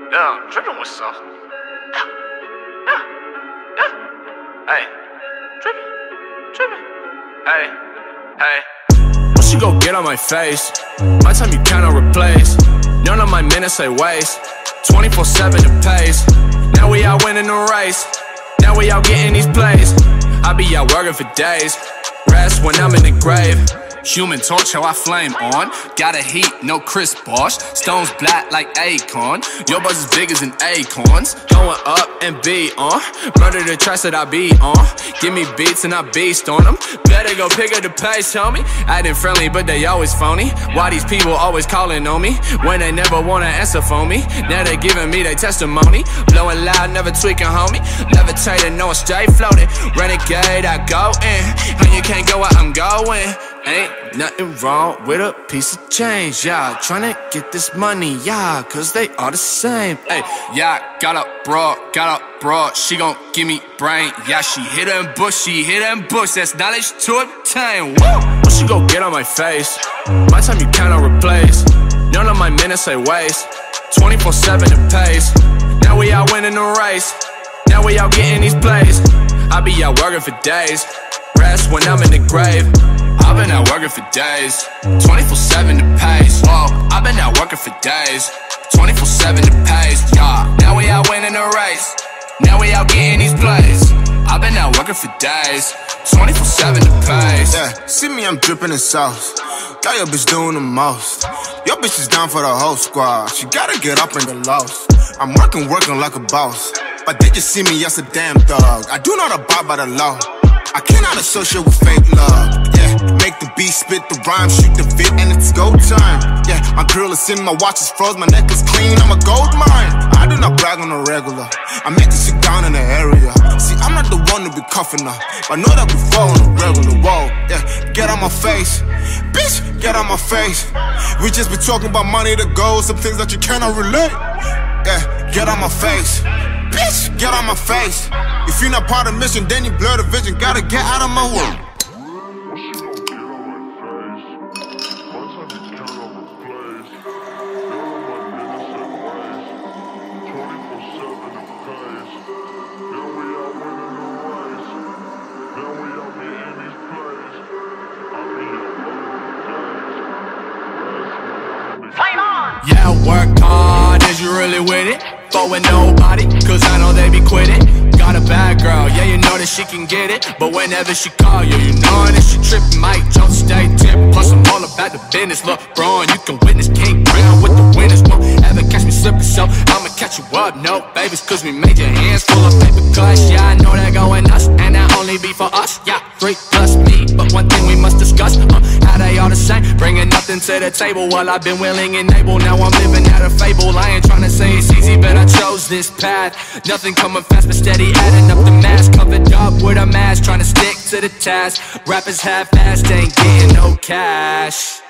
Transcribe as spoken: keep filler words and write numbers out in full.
Yeah, dripping with sauce. Yeah, yeah. Hey, dripping, dripping. Hey, hey. Once you go get on my face, my time you cannot replace. None of my minutes I waste. twenty-four seven it pays. Now we out winning the race. Now we out getting these plays. I be out working for days. Rest when I'm in the grave. Human torch, how I flame on. Got a heat, no Chris Bosh. Stones black like Akon. Your buzz is big as an acorns. Going up and be on. Murder the tracks that I be on. Give me beats and I beast on them. Better go pick up the pace, homie. Acting friendly, but they always phony. Why these people always calling on me when they never wanna answer for me? Now they giving me their testimony. Blowing loud, never tweaking, homie. Levitating, no, I'm straight floating. Renegade, I go in. And you can't go where I'm going. Ain't nothing wrong with a piece of change, yeah. Tryna get this money, yeah, cause they all the same. Hey, yeah, got a broad, got a broad, she gon' give me brain. Yeah, she hit her in bush, she hit her in bush, that's knowledge to obtain. Woo! Once you go get on my face, my time you cannot replace. None of my minutes I waste. twenty-four seven it pays. Now we out winning the race. Now we out getting these plays. I be out working for days. Rest when I'm in the grave. I've been out working for days, twenty-four seven it pays. Whoa, I've been out working for days, twenty-four seven it pays. Yeah, now we out winning the race. Now we out getting these plays. I've been out working for days, twenty-four seven it pays. Yeah, see me, I'm dripping in sauce. Got your bitch doing the most. Your bitch is down for the whole squad. She gotta get up and get lost. I'm working, working like a boss. But they just see me as a damn dog. I do not abide by the law. I cannot associate with fake love. Yeah, make the beat, spit the rhyme, shoot the vid, and it's go time. Yeah, my girl is in, my watch is froze, my neck is clean, I'm a gold mine. I do not brag on the regular. I make this shit down in the area. See, I'm not the one to be cuffing her, but I know that we fall on the regular. Whoa, yeah, get on my face, bitch, get on my face. We just be talking about money, the goals, some things that you cannot relate. Yeah, get on my face. Bitch, get on my face. If you're not part of the mission, then you blur the vision. Gotta get out of my way. Yeah, work hard, is you really with it? With nobody, cause I know they be quitting. Got a bad girl, yeah, you know that she can get it. But whenever she call you, you know that she trippin'. Mike Jones, stay tippin'. Plus I'm all about the business. Look, bro, and you can witness King Brown with the winners. Won't ever catch me slippin', so I'ma catch you up. No, babies, cause we made your hands full of paper cuts. Yeah, I know that going us, and that only be for us. Yeah, three plus me, but one thing we must discuss, uh, how they all the same, bringing nothing to the table. While I've been willing and able, now I'm living out a fable. I ain't tryna say it's easy, but I chose this path. Nothing coming fast, but steady adding up the mass. Covered up with a mask, trying to stick to the task. Rappers half-assed, ain't getting no cash.